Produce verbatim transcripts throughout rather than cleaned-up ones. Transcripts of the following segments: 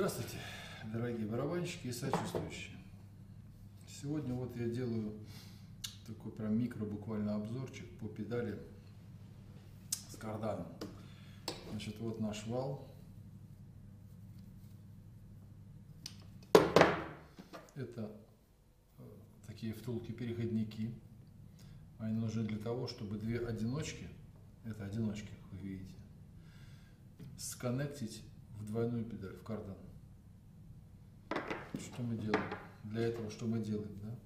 Здравствуйте, дорогие барабанщики и сочувствующие. Сегодня вот я делаю такой прям микро буквально обзорчик по педали с карданом. Значит, вот наш вал. Это такие втулки-переходники. Они нужны для того, чтобы две одиночки, это одиночки, как вы видите, сконнектить в двойную педаль, в кардан. Что мы делаем? Для этого что мы делаем, да?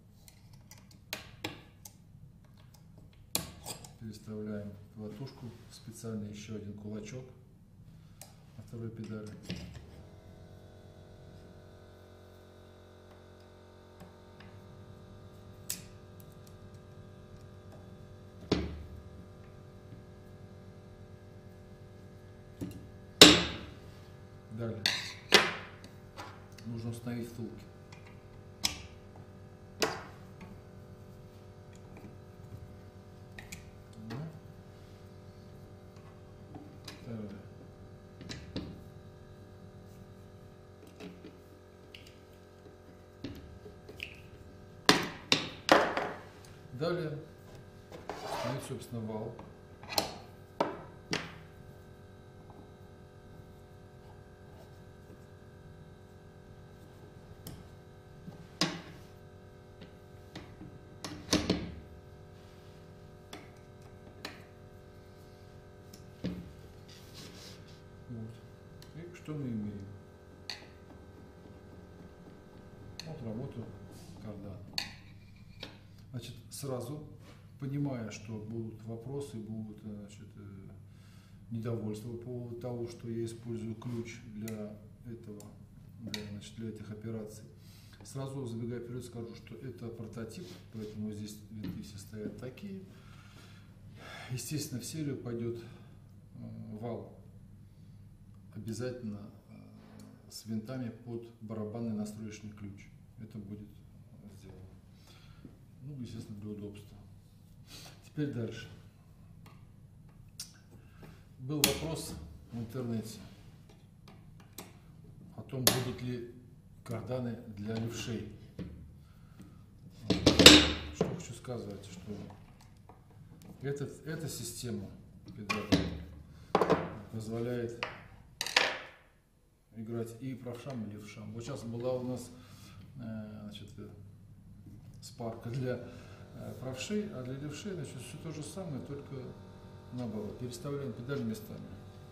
Переставляем латушку, специально еще один кулачок на второй педали. Далее нужно установить втулки. Далее установить, собственно, вал. Вот. И что мы имеем? Вот работу кардана. Значит, сразу понимая, что будут вопросы, будут, значит, недовольства по поводу того, что я использую ключ для этого, для, значит, для этих операций, сразу забегая вперед скажу, что это прототип, поэтому здесь винты все стоят такие. Естественно, в серию пойдет вал обязательно с винтами под барабанный настроечный ключ. Это будет сделано. Ну, естественно, для удобства. Теперь дальше. Был вопрос в интернете о том, будут ли карданы для левшей. Что хочу сказать, что этот, эта система педали позволяет играть и правшам, и левшам. Вот сейчас была у нас, значит, спарка для правшей, а для левшей, значит, все то же самое, только наоборот. Переставляем педаль местами.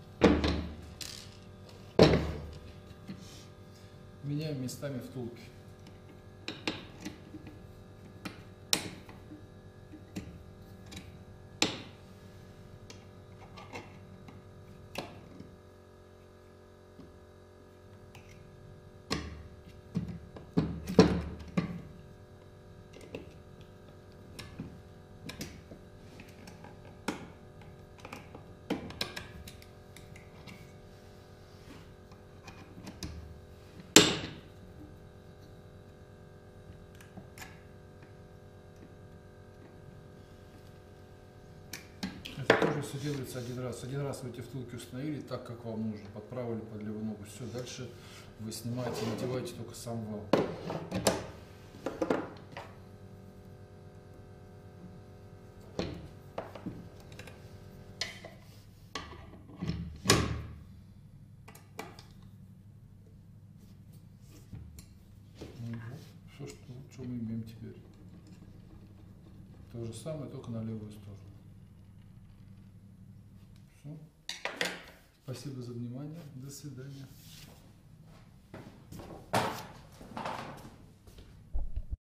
Меняем местами втулки. Это тоже все делается один раз. Один раз вы эти втулки установили так, как вам нужно, подправили под левую ногу. Все, дальше вы снимаете и надеваете только сам вал. Все, что, что мы имеем теперь. То же самое, только на левую сторону. Все. Спасибо за внимание. До свидания.